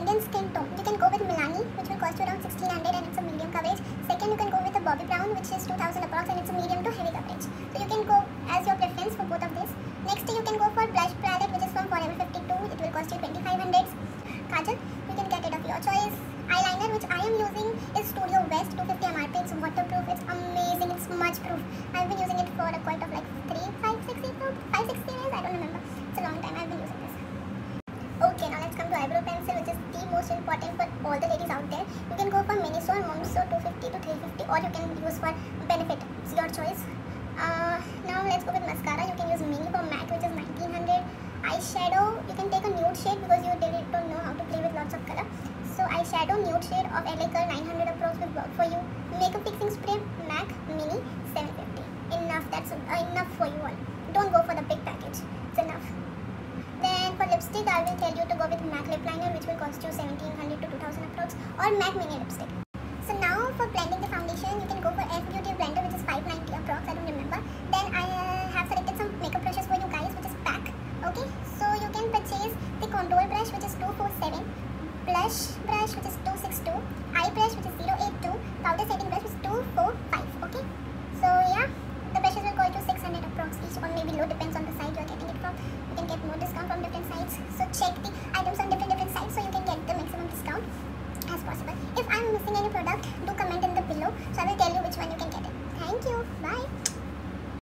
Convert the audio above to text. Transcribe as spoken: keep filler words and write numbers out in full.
Indian skin tone, you can go with Milani, which will cost you around sixteen hundred and it's a medium coverage. Second, you can go with the Bobby Brown, which is two thousand approx and it's a medium to heavy coverage. So you can go as your preference for both of these. Next, you can go for blush palette, which is from Forever fifty-two. It will cost you twenty-five hundred. Kajal, you can get it of your choice. Eyeliner, which I am using, is Studio West two fifty M R P. It's waterproof. It's amazing. It's smudge proof. I've been using it for a quite of like three, five, six, five, six years. I don't remember. It's a long time I've been using this. Okay, now let's come to eyebrow pencil, which is the most important for all the ladies out there. You can go for Miniso and Momso two fifty to three fifty, or you can use for Benefit. It's your choice. Uh, now let's go with mascara. You can use Mini for MAC, which is nineteen hundred. Eyeshadow, you can take a nude shade because you didn't don't know how to play with lots of color. So eyeshadow nude shade of L A Curl nine hundred approx will work for you. Makeup fixing spray MAC Mini seven fifty. Enough. That's uh, enough for you all. Don't go for the big package. It's enough. Then for lipstick, I will tell you to go with MAC lip liner, which will cost you seventeen hundred to two thousand approx, or MAC Mini lipstick. So now for blending the foundation, you can go for F Beauty blender, which is five ninety approx. I don't remember. Then I uh, have selected some makeup brushes for you guys, which is pack. Okay, so you can purchase the contour brush, which is two forty-seven, blush brush, which is two sixty-two, eye brush, which is zero eighty-two, powder setting brush, which is two forty-five. Okay, so yeah, the brushes will cost you six hundred approx each, or maybe low, depends on the site you are getting it from. You can get more discount from different sites. So check the items on different different sites so you can get the maximum discount as possible. If I'm missing any product, do comment in the below so I will tell you which one you can get it. Thank you. Bye.